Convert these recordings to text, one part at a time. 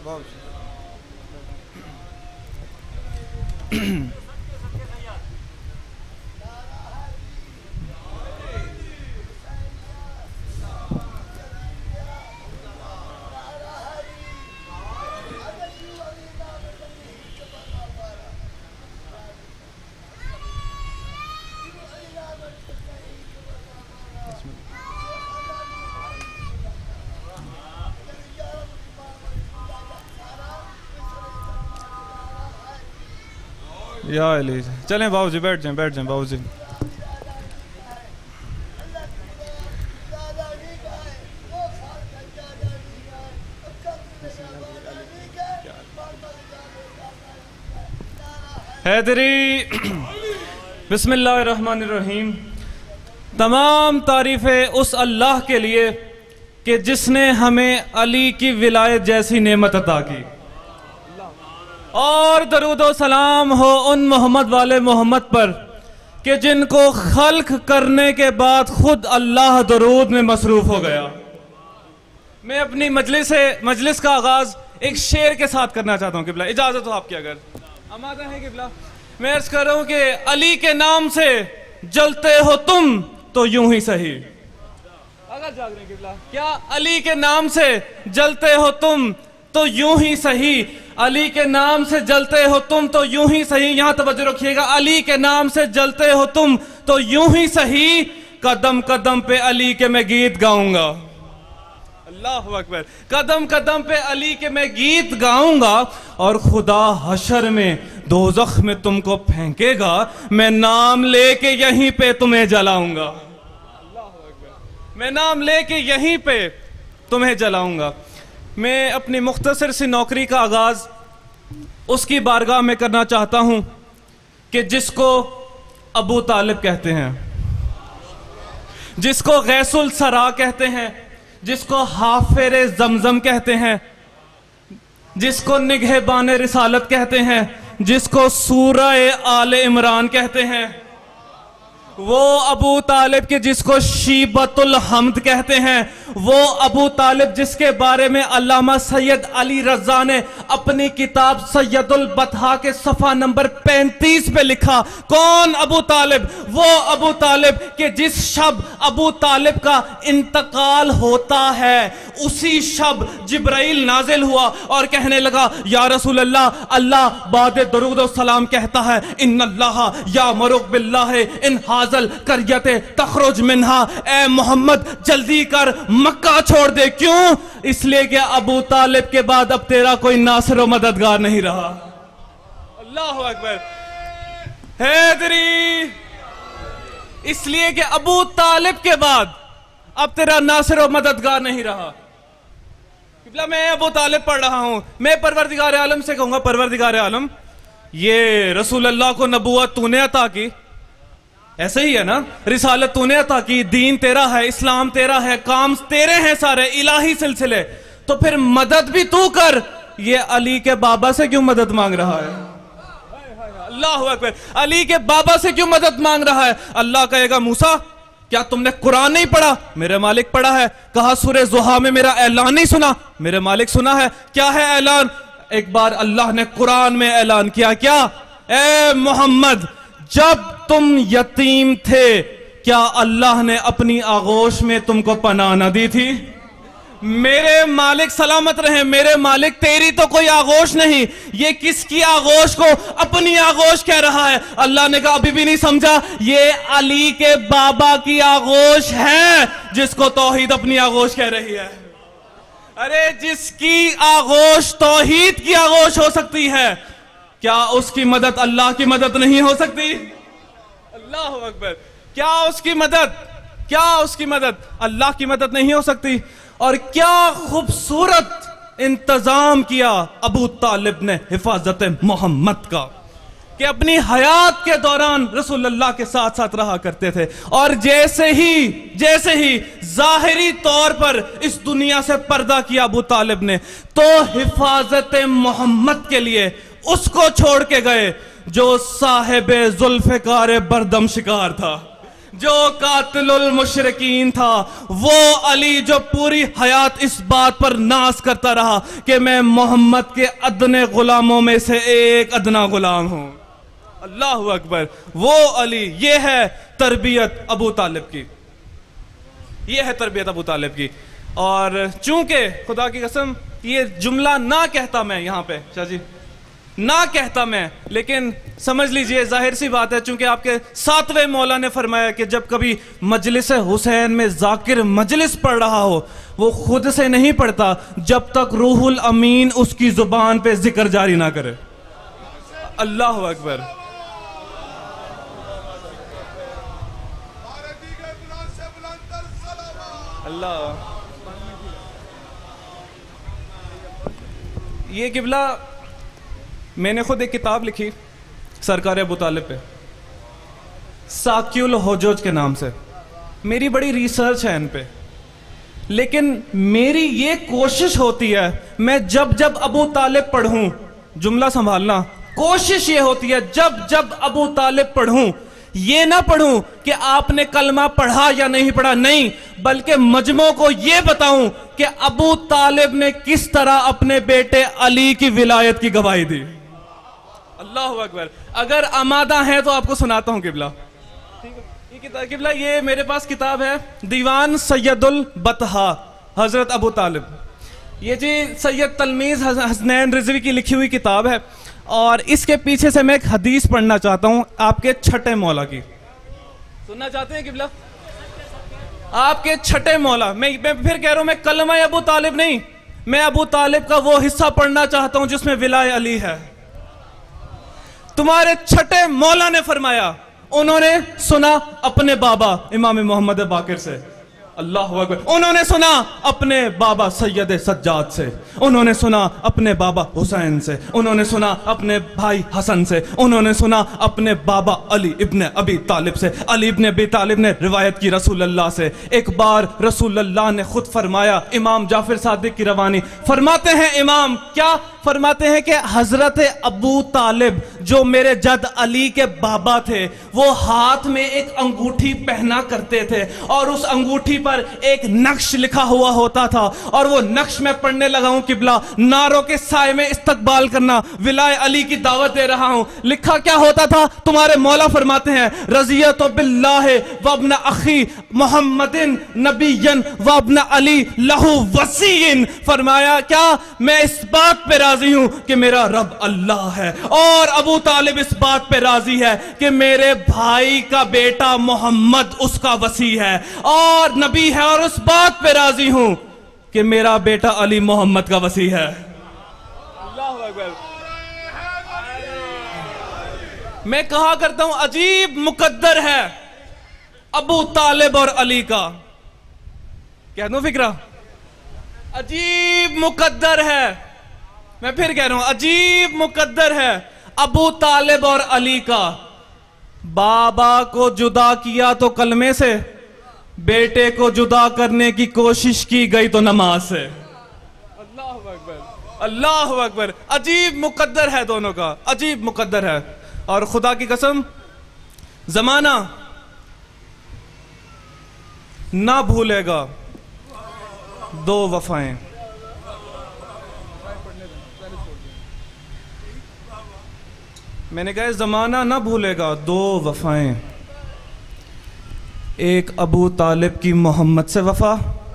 या अली, चलें बाबूजी, बैठ जाएं बाबूजी। हैदरी बिस्मिल्लाहिर्रहमानिर्रहीम। तमाम तारीफ़ें उस अल्लाह के लिए कि जिसने हमें अली की विलायत जैसी नेमत अता की, और दरूद व सलाम हो उन मोहम्मद वाले मोहम्मद पर कि जिनको खल्क करने के बाद खुद अल्लाह दरूद में मसरूफ़ हो गया। मैं अपनी मजलिस का आगाज़ एक शेर के साथ करना चाहता हूँ किबला, इजाज़त हो आपकी अगर आमादा है किबला। मैं अर्ज़ कर रहा हूँ कि अली के नाम से जलते हो तुम तो यूं ही सही। अगर जाग रहे किबला, क्या अली के नाम से जलते हो तुम तो यूं ही सही, अली के नाम से जलते हो तुम तो यूं ही सही। यहां तवज्जो रखिएगा, अली के नाम से जलते हो तुम तो यूं ही सही, कदम कदम पे अली के मैं गीत गाऊंगा। अल्लाहु अकबर। कदम कदम पे अली के मैं गीत गाऊंगा, और खुदा हशर में दोज़ख में तुमको फेंकेगा, मैं नाम लेके यहीं पे तुम्हें जलाऊंगा। अल्लाहु अकबर। मैं नाम लेके यहीं पे तुम्हें जलाऊंगा। मैं अपनी मुख्तसर सी नौकरी का आगाज़ उसकी बारगाह में करना चाहता हूँ कि जिसको अबू तालिब कहते हैं, जिसको गैसुल सरा कहते हैं, जिसको हाफिर जमजम कहते हैं, जिसको निगहबान रिसालत कहते हैं, जिसको सूरह आले इमरान कहते हैं, वो अबू तालिब के जिसको शीबतुल हम्द कहते हैं, वो अबू तालिब जिसके बारे में अल्लामा सैयद अली रज़ा ने अपनी किताब सैयदुल बतहा के सफ़ा नंबर 35 पे लिखा। कौन अबू तालिब? वो अबू तालिब के जिस शब अबू तालिब का इंतकाल होता है, उसी शब जिब्राइल नाजिल हुआ और कहने लगा, या रसूल अल्लाह, अल्लाह बाद दरूद व सलाम कहता है, इन्नल्लाह यामुरुक बिल्लाहि इन हाज़ल करियते तखरुज मिन्हा। ए मोहम्मद जल्दी कर, मक्का छोड़ दे। क्यों? इसलिए कि अबू तालिब के बाद अब तेरा कोई नासिर व मददगार नहीं रहा। अल्लाहु अकबर। हैदरी, इसलिए कि अबू तालिब के बाद अब तेरा नासिर व मददगार नहीं रहा। मैं अबू तालिब पढ़ रहा हूं, मैं परवरदिगार आलम से कहूंगा, परवरदिगार आलम, ये रसूल अल्लाह को नबूवत तूने अता की, ऐसे ही है ना, रिसालत तूने अता की, दीन तेरा है, इस्लाम तेरा है, काम तेरे हैं सारे इलाही सिलसिले, तो फिर मदद भी तू कर। ये अली के बाबा से क्यों मदद मांग रहा है? अल्लाहु अकबर। अली के बाबा से क्यों मदद मांग रहा है? अल्लाह कहेगा, मूसा क्या तुमने कुरान नहीं पढ़ा? मेरे मालिक पढ़ा है। कहा सूरह ज़ुहा में मेरा ऐलान नहीं सुना? मेरे मालिक सुना है। क्या है ऐलान? एक बार अल्लाह ने कुरान में ऐलान किया, क्या? ए मोहम्मद, जब तुम यतीम थे, क्या अल्लाह ने अपनी आगोश में तुमको पनाह न दी थी? मेरे मालिक सलामत रहे, मेरे मालिक तेरी तो कोई आगोश नहीं, ये किसकी आगोश को अपनी आगोश कह रहा है? अल्लाह ने कहा अभी भी नहीं समझा, ये अली के बाबा की आगोश है जिसको तौहीद अपनी आगोश कह रही है। अरे जिसकी आगोश तौहीद की आगोश हो सकती है, क्या उसकी मदद अल्लाह की मदद नहीं हो सकती? अल्लाहु अकबर। क्या उसकी मदद अल्लाह की मदद नहीं हो सकती? और क्या खूबसूरत इंतजाम किया अबू तालिब ने हिफाजत मोहम्मद का, कि अपनी हयात के दौरान रसूल अल्लाह के साथ साथ रहा करते थे, और जैसे ही जाहिरी तौर पर इस दुनिया से पर्दा किया अबू तालिब ने, तो हिफाजत मोहम्मद के लिए उसको छोड़ के गए जो साहिब जुल्फ़िकार बरदम शिकार था, जो कातिलुल मुशरिकीन था, वो अली जो पूरी हयात इस बात पर नाज करता रहा कि मैं मोहम्मद के अदने गुलामों में से एक अदना गुलाम हूं। अल्लाहु अकबर। वो अली, ये है तरबियत अबू तालिब की, ये है तरबियत अबू तालिब की। और चूंकि खुदा की कसम ये जुमला ना कहता मैं यहां पे शाह जी, ना कहता मैं, लेकिन समझ लीजिए जाहिर सी बात है, चूंकि आपके 7वें मौला ने फरमाया कि जब कभी मजलिस हुसैन में जाकिर मजलिस पढ़ रहा हो, वो खुद से नहीं पढ़ता जब तक रूहुल अमीन उसकी जुबान पे जिक्र जारी ना करे। अल्लाह अकबर। अल्लाह। ये किबला मैंने खुद एक किताब लिखी सरकार अबू तालिब पे, साकिउल हुजज के नाम से। मेरी बड़ी रिसर्च है इन पे, लेकिन मेरी ये कोशिश होती है मैं जब जब अबू तालिब पढ़ूं, जुमला संभालना, कोशिश ये होती है जब जब अबू तालिब पढ़ूं, ये ना पढ़ूं कि आपने कलमा पढ़ा या नहीं पढ़ा, नहीं, बल्कि मजमों को ये बताऊं कि अबू तालिब ने किस तरह अपने बेटे अली की विलायत की गवाही दी। अल्लाहु अकबर। अगर आमादा है तो आपको सुनाता हूं किबला। किबला ये मेरे पास किताब है, दीवान सैयदुल बतहा हजरत अबू तालिब। ये जी सैयद तलमीज हसनैन रिजवी की लिखी हुई किताब है, और इसके पीछे से मैं एक हदीस पढ़ना चाहता हूं आपके छठे मौला की। सुनना चाहते हैं किबला? आपके छठे मौला। मैं फिर कह रहा हूं, मैं कलमा अबू तालिब नहीं, मैं अबू तालिब का वो हिस्सा पढ़ना चाहता हूं जिसमें विलाय अली है। तुम्हारे छठे मौला ने फरमाया, उन्होंने सुना अपने बाबा इमाम मोहम्मद बाकिर से, अल्लाहु अकबर, उन्होंने सुना अपने बाबा सैयद सज्जाद से, उन्होंने सुना अपने बाबा हुसैन से, उन्होंने सुना अपने भाई हसन से, उन्होंने सुना अपने बाबा अली इब्ने अबी तालिब से। अली इब्ने अबी तालिब ने रिवायत की रसूलुल्लाह से। एक बार रसूलुल्लाह ने खुद फरमाया, इमाम जाफर सादिक की रवानी फरमाते हैं, इमाम क्या फरमाते हैं कि हजरत अबू तालिब जो मेरे जद अली के बाबा थे, वो हाथ में एक अंगूठी पहना करते थे, और उस अंगूठी पर एक नक्श लिखा हुआ होता था, और वो नक्श मैं पढ़ने लगा हूं किबला, नारों के साए में इस्तकबाल करना, विलाय अली की दावत दे रहा हूं। लिखा क्या होता था? तुम्हारे मौला फरमाते हैं, रज़ियतु बिल्लाहि व इब्न अखी मुहम्मदिन नबिय्यन व इब्न अली लहू वसीयन। फरमाया क्या? मैं इस बात पे राजी हूं कि मेरा रब अल्लाह है, और अबू तालिब इस बात पे राजी है कि मेरे भाई का बेटा मोहम्मद उसका वसी है और नबी है, और उस बात पे राजी हूं कि मेरा बेटा अली मोहम्मद का वसी है। अल्लाहु अकबर। मैं कहा करता हूं अजीब मुकद्दर है अबू तालिब और अली का। कह दूं फिक्रा? अजीब मुकद्दर है। मैं फिर कह रहा हूं अजीब मुकद्दर है अबू तालिब और अली का। बाबा को जुदा किया तो कलमे से, बेटे को जुदा करने की कोशिश की गई तो नमाज से। अल्लाहु अकबर, अल्लाहु अकबर। अजीब मुकद्दर है दोनों का, अजीब मुकद्दर है। और खुदा की कसम जमाना ना भूलेगा दो वफाएं। मैंने कहा जमाना ना भूलेगा दो वफाएं, एक अबू तालिब की मोहम्मद से वफा,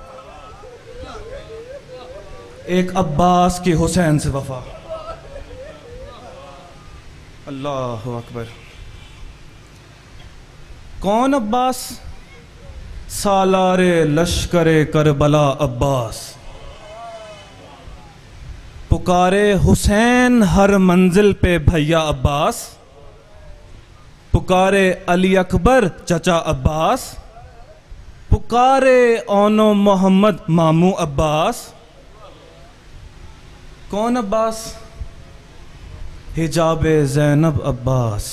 एक अब्बास की हुसैन से वफा। अल्लाहु अकबर। कौन अब्बास? सालारे लश्करे करबला अब्बास, पुकारे हुसैन हर मंजिल पे भैया अब्बास, पुकारे अली अकबर चचा अब्बास, पुकारे ओनो मोहम्मद मामू अब्बास। कौन अब्बास? हिजाबे ज़ैनब अब्बास।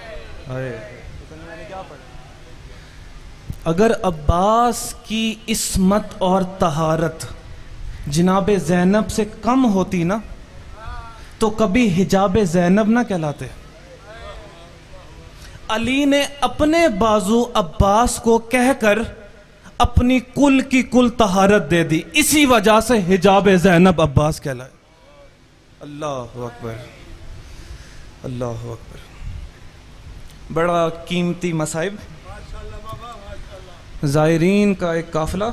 अगर अब्बास की इस्मत और तहारत जनाबे ज़ैनब से कम होती ना, तो कभी हिजाबे ज़ैनब ना कहलाते। अली ने अपने बाजू अब्बास को कहकर अपनी कुल की कुल तहारत दे दी। इसी वजह से हिजाब ज़ैनब अब्बास कहलाए। अल्लाह अकबर, अल्लाह अकबर। बड़ा कीमती मसाइब। ज़ायरीन का एक काफिला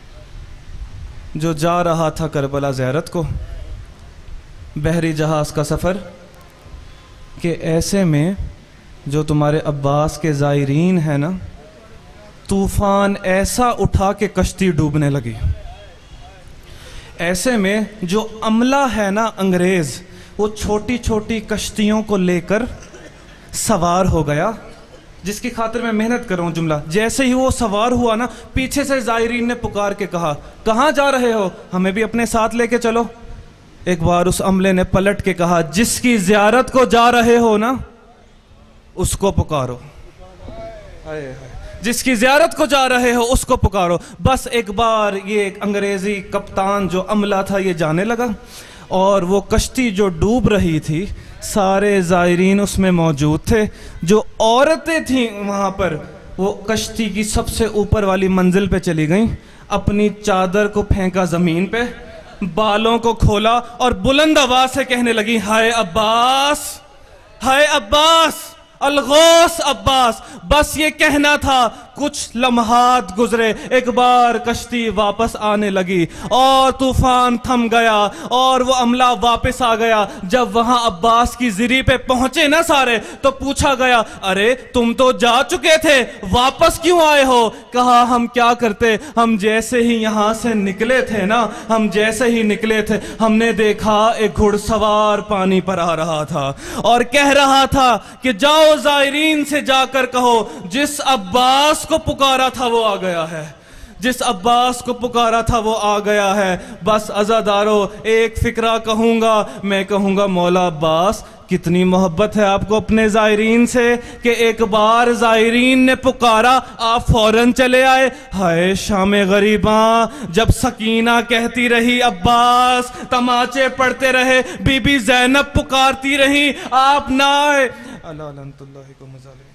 जो जा रहा था करबला ज़ियारत को, बहरी जहाज़ का सफ़र, कि ऐसे में जो तुम्हारे अब्बास के ज़ायरीन हैं ना, तूफ़ान ऐसा उठा के कश्ती डूबने लगी। ऐसे में जो अमला है ना अंग्रेज़, वो छोटी छोटी कश्तियों को लेकर सवार हो गया, जिसकी खातिर मैं मेहनत कर रहा हूँ जुमला। जैसे ही वो सवार हुआ ना, पीछे से ज़ायरीन ने पुकार के कहा, कहाँ जा रहे हो, हमें भी अपने साथ लेके चलो। एक बार उस अमले ने पलट के कहा, जिसकी ज़ियारत को जा रहे हो ना, उसको पुकारो। हाय हाय, जिसकी ज़ियारत को जा रहे हो उसको पुकारो। बस एक बार ये एक अंग्रेज़ी कप्तान जो अमला था ये जाने लगा, और वो कश्ती जो डूब रही थी, सारे ज़ायरीन उसमें मौजूद थे। जो औरतें थीं वहाँ पर, वो कश्ती की सबसे ऊपर वाली मंजिल पे चली गईं, अपनी चादर को फेंका ज़मीन पे, बालों को खोला और बुलंद आवाज़ से कहने लगी, हाय अब्बास, हाय अब्बास, अलगौस अब्बास। बस ये कहना था, कुछ लम्हात गुजरे, एक बार कश्ती वापस आने लगी और तूफान थम गया और वो अमला वापस आ गया। जब वहां अब्बास की ज़िरी पे पहुंचे ना सारे, तो पूछा गया, अरे तुम तो जा चुके थे, वापस क्यों आए हो? कहा, हम क्या करते, हम जैसे ही यहां से निकले थे ना, हम जैसे ही निकले थे, हमने देखा एक घुड़सवार पानी पर आ रहा था और कह रहा था कि जाओ ज़ायरीन से जाकर कहो, जिस अब्बास को पुकारा था वो आ गया है, जिस अब्बास को पुकारा था वो आ गया है। बस अज़ादारों, एक फिक्रा कहूँगा, मैं कहूँगा, मौला अब्बास, कितनी मोहब्बत है आपको अपने ज़ायरीन से कि एक बार ज़ायरीन ने पुकारा, आप फौरन चले आए। हाय शामे गरीबा, जब सकीना कहती रही अब्बास, तमाचे पड़ते रहे, बीबी ज़ैनब पुकारती रही, आप ना आए। अल्लाह